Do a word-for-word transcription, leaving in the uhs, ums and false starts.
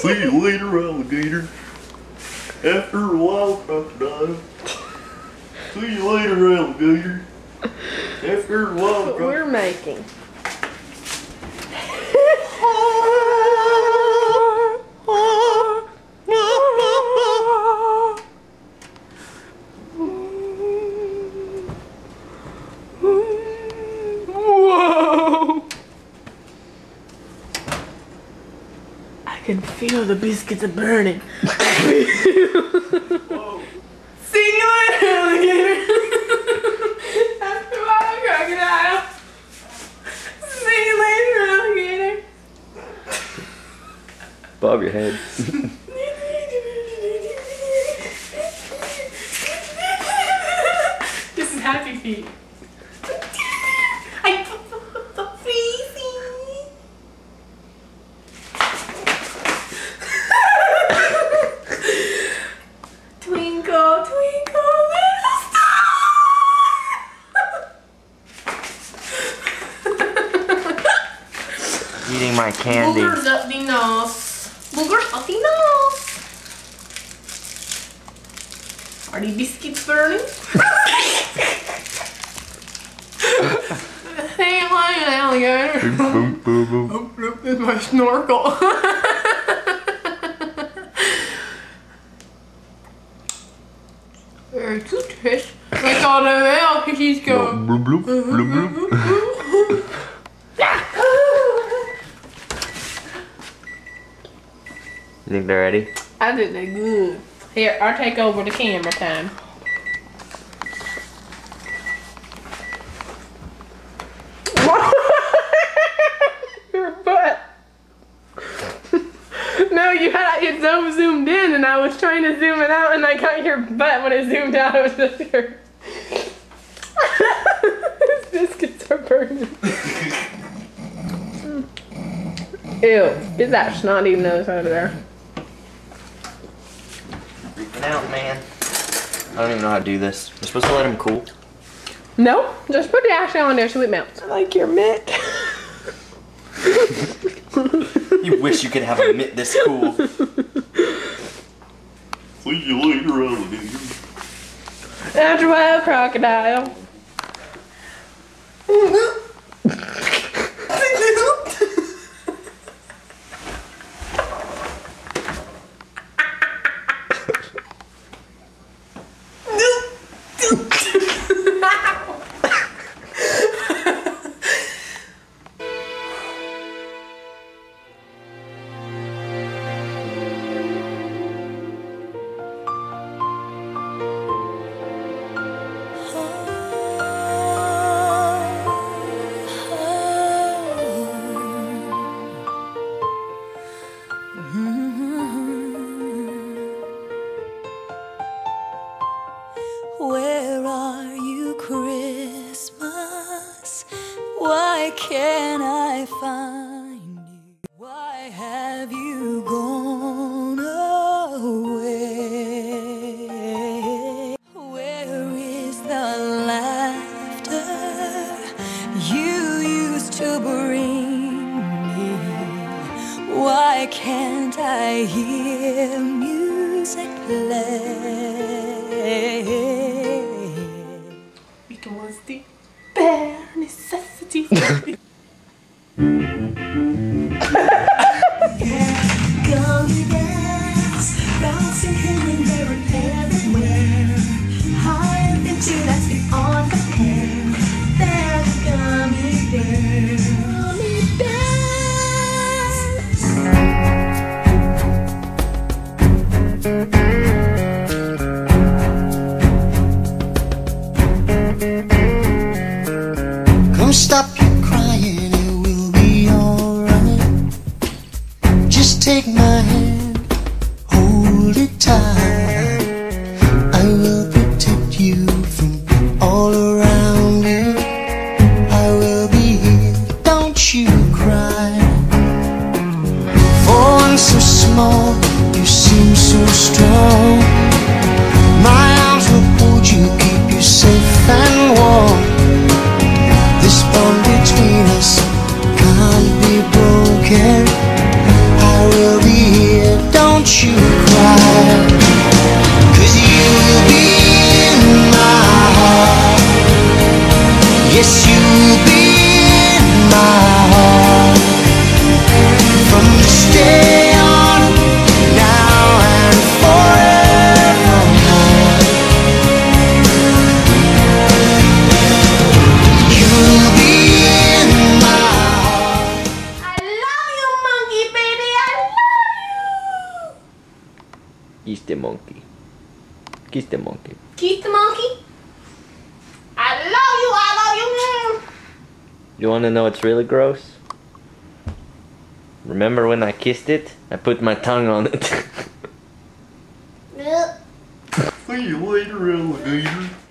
See you later, alligator. After a while, crocodile. See you later, alligator. After a while, what we're making. Whoa! I can feel the biscuits are burning. Whoa. See you later, alligator. After a while, crocodile. See you later, alligator. Bob your head. This is Happy Feet. I put the freezing. Twinkle, twinkle, little star. Eating my candy. Boogers up the nose. Boogers up the nose. Are the biscuits burning? Hey, I'm like an alligator. Boom, boom, boom. Open up my snorkel. Very cute fish. Like all the male fishes go. Bloop, bloop, bloop, bloop. You think they're ready? I think they're good. Here, I'll take over the camera time. Your butt. No, you had it so zoomed in, and I was trying to zoom it out, and I got your butt when it zoomed out. It was just your. These biscuits are burning. Ew! Get that snotty nose out of there. Freaking out, man. I don't even know how to do this. We're supposed to let them cool. No, just put the ash on there so it melts. I like your mitt. You wish you could have a mitt this cool. See you later, alligator. After a while, crocodile. Where are you, Christmas? Why can't I find you? Why have you gone away? Where is the laughter you used to bring me? Why can't I hear music play? It was the bare necessity. Gummy bears, bouncing here and there and everywhere. High into that's beyond compare. They're the gummy bears. Gummy bears. Come stop your crying, it will be alright. Just take my hand, hold it tight. I will protect you from all around you. I will be here, don't you cry. For one so small, you seem so strong. My arms will hold you, keep you safe and warm. This bond between us can't be broken. I will be here, the monkey. Kiss the monkey. Kiss the monkey. I love you, I love you. You wanna know what's really gross? Remember when I kissed it? I put my tongue on it. See you later, alligator.